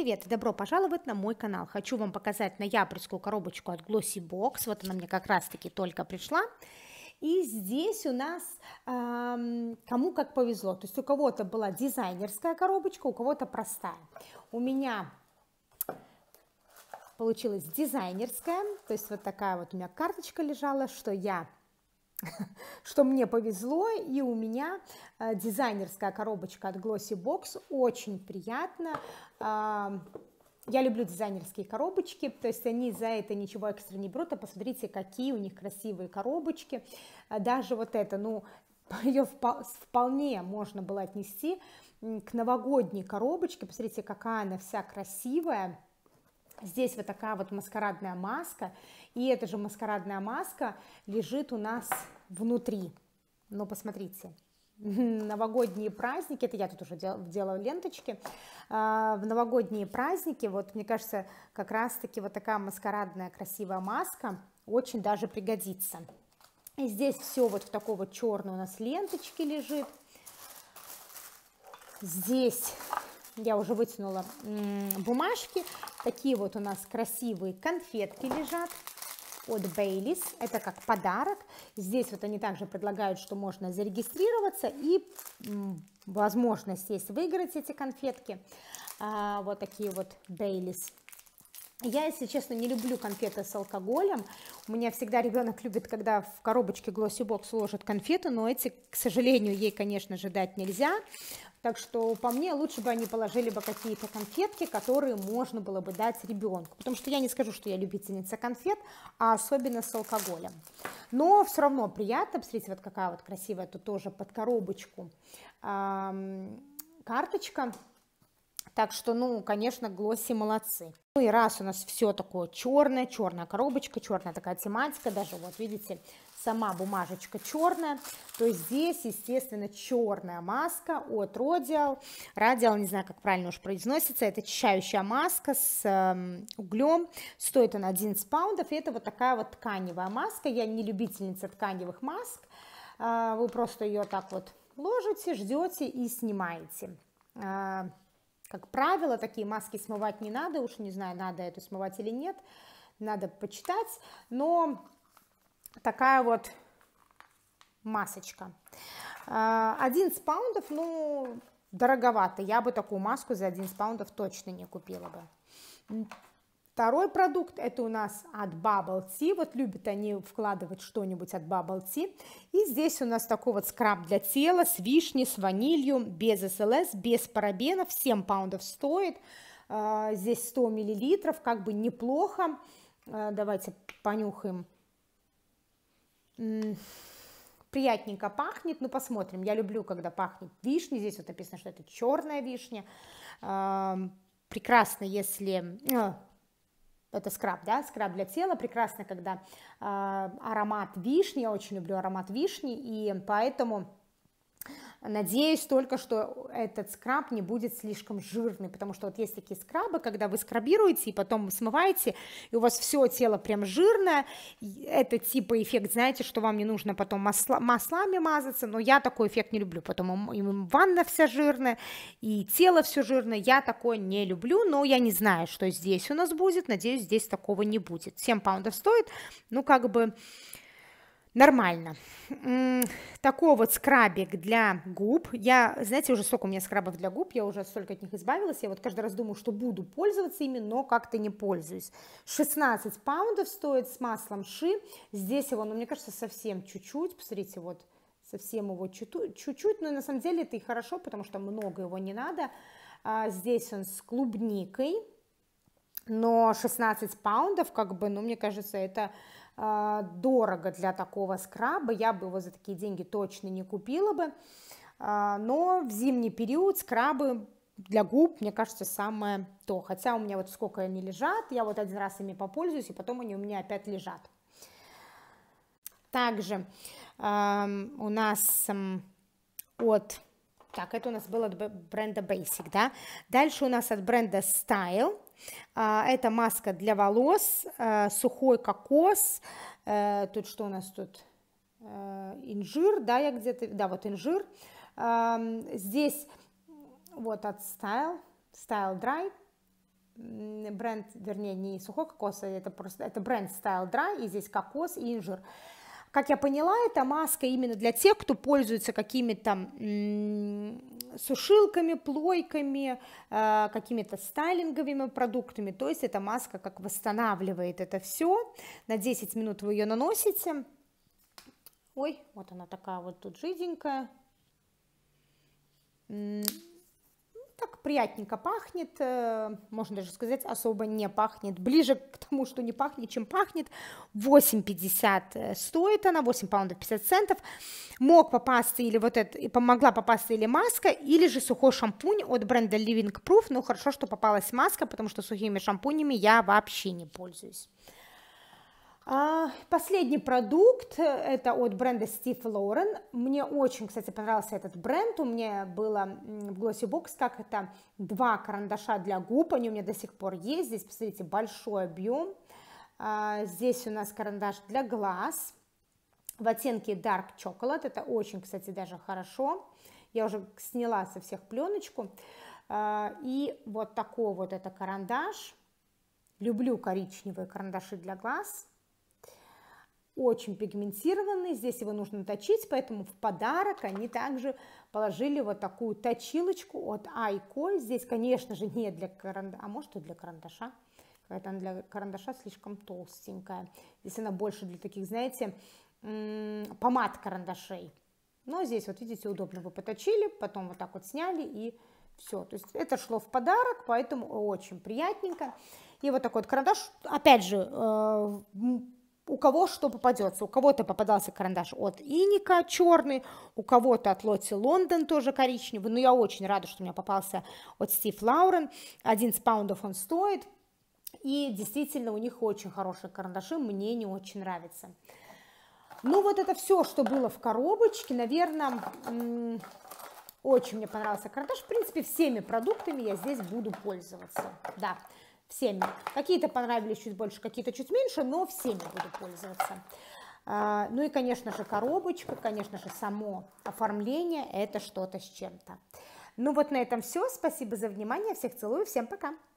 привет и добро пожаловать на мой канал. Хочу вам показать ноябрьскую коробочку от Glossy Box. Вот она мне как раз таки только пришла. И здесь у нас кому как повезло. То есть у кого-то была дизайнерская коробочка, у кого-то простая. У меня получилась дизайнерская. То есть вот такая вот у меня карточка лежала, что мне повезло, и у меня дизайнерская коробочка от Glossy Box, очень приятно. Я люблю дизайнерские коробочки, то есть они за это ничего экстра не берут, а посмотрите, какие у них красивые коробочки. Даже вот это, ну, ее вполне можно было отнести к новогодней коробочке, посмотрите, какая она вся красивая. Здесь вот такая вот маскарадная маска, и эта же маскарадная маска лежит у нас внутри. Ну, посмотрите, новогодние праздники, это я тут уже делала ленточки, в новогодние праздники, вот мне кажется, как раз-таки вот такая маскарадная красивая маска очень даже пригодится. И здесь все вот в такой вот черной у нас ленточке лежит. Здесь я уже вытянула бумажки. Такие вот у нас красивые конфетки лежат от Baileys. Это как подарок. Здесь вот они также предлагают, что можно зарегистрироваться и возможность есть выиграть эти конфетки. Вот такие вот Baileys. Я, если честно, не люблю конфеты с алкоголем. У меня всегда ребенок любит, когда в коробочке Glossy Box ложат конфеты, но эти, к сожалению, ей, конечно же, дать нельзя. Так что по мне лучше бы они положили бы какие-то конфетки, которые можно было бы дать ребенку. Потому что я не скажу, что я любительница конфет, а особенно с алкоголем. Но все равно приятно. Посмотрите, вот какая вот красивая тут тоже под коробочку карточка. Так что, ну, конечно, Glossy молодцы. Ну и раз у нас все такое черное, черная коробочка, черная такая тематика, даже вот видите, сама бумажечка черная, то здесь, естественно, черная маска от Radial. Radial, не знаю, как правильно уж произносится, это очищающая маска с углем, стоит она 11 паундов, и это вот такая вот тканевая маска. Я не любительница тканевых маск, вы просто ее так вот ложите, ждете и снимаете. Как правило, такие маски смывать не надо, уж не знаю, надо это смывать или нет, надо почитать, но такая вот масочка. 11 паундов, ну, дороговато, я бы такую маску за 11 паундов точно не купила бы. Второй продукт, это у нас от Bubble Tea, вот любят они вкладывать что-нибудь от Bubble Tea, и здесь у нас такой вот скраб для тела с вишней, с ванилью, без СЛС, без парабенов, 7 паундов стоит, здесь 100 миллилитров, как бы неплохо, давайте понюхаем, приятненько пахнет, ну посмотрим, я люблю, когда пахнет вишней, здесь вот написано, что это черная вишня, прекрасно, если... Это скраб, да, скраб для тела, прекрасно, когда аромат вишни, я очень люблю аромат вишни, и поэтому надеюсь только, что этот скраб не будет слишком жирный, потому что вот есть такие скрабы, когда вы скрабируете и потом смываете, и у вас все тело прям жирное, это типа эффект, знаете, что вам не нужно потом маслами мазаться, но я такой эффект не люблю, потом и ванна вся жирная, и тело все жирное, я такое не люблю, но я не знаю, что здесь у нас будет, надеюсь, здесь такого не будет. 7 паундов стоит, ну как бы... Нормально. Такой вот скрабик для губ. Я, знаете, уже сколько у меня скрабов для губ, я уже столько от них избавилась. Я вот каждый раз думаю, что буду пользоваться ими, но как-то не пользуюсь. 16 паундов стоит с маслом ши. Здесь его, ну, мне кажется, совсем чуть-чуть. Посмотрите, вот совсем его чуть-чуть. Но на самом деле это и хорошо, потому что много его не надо. Здесь он с клубникой. Но 16 паундов, как бы, ну, мне кажется, это... дорого для такого скраба, я бы его за такие деньги точно не купила бы, но в зимний период скрабы для губ, мне кажется, самое то, хотя у меня вот сколько они лежат, я вот один раз ими попользуюсь, и потом они у меня опять лежат. Также у нас так, это у нас было от бренда Basic, да, дальше у нас от бренда Style. Это маска для волос, сухой кокос, тут что у нас тут, инжир, да, я где-то, да, вот инжир, здесь вот от Style Dry, бренд, вернее, не сухой кокос, это просто, это бренд Style Dry, и здесь кокос и инжир. Как я поняла, эта маска именно для тех, кто пользуется какими-то сушилками, плойками, какими-то стайлинговыми продуктами, то есть эта маска как восстанавливает это все, на 10 минут вы ее наносите, ой, вот она такая вот тут жиденькая, так приятненько пахнет, можно даже сказать, особо не пахнет, ближе к тому, что не пахнет, чем пахнет. 8,50 стоит она, 8 паундов 50 центов. Мог попасться или вот это, могла попасться или маска, или же сухой шампунь от бренда Living Proof, но хорошо, что попалась маска, потому что сухими шампунями я вообще не пользуюсь. Последний продукт, это от бренда Steve Lauren. Мне очень, кстати, понравился этот бренд. У меня было в Glossy Box, как это, 2 карандаша для губ, они у меня до сих пор есть. Здесь, посмотрите, большой объем. Здесь у нас карандаш для глаз в оттенке Dark Chocolate. Это очень, кстати, даже хорошо. Я уже сняла со всех пленочку. И вот такой вот это карандаш. Люблю коричневые карандаши для глаз. Очень пигментированный, здесь его нужно точить, поэтому в подарок они также положили вот такую точилочку от Айко. Здесь, конечно же, не для карандаша, а может и для карандаша, какая-то она для карандаша слишком толстенькая. Здесь она больше для таких, знаете, помад карандашей. Но здесь, вот видите, удобно, вы поточили, потом вот так вот сняли и все. То есть это шло в подарок, поэтому очень приятненько. И вот такой вот карандаш, опять же, у кого что попадется. У кого-то попадался карандаш от Иника черный, у кого-то от Лотти Лондон тоже коричневый. Но я очень рада, что у меня попался от Steve Lauren. 11 паундов он стоит. И действительно у них очень хорошие карандаши. Мне не очень нравится. Ну вот это все, что было в коробочке. Наверное, очень мне понравился карандаш. В принципе, всеми продуктами я здесь буду пользоваться. Да. Всеми. Какие-то понравились чуть больше, какие-то чуть меньше, но всеми буду пользоваться. Ну и, конечно же, коробочка, конечно же, само оформление – это что-то с чем-то. Ну вот на этом все. Спасибо за внимание. Всех целую. Всем пока.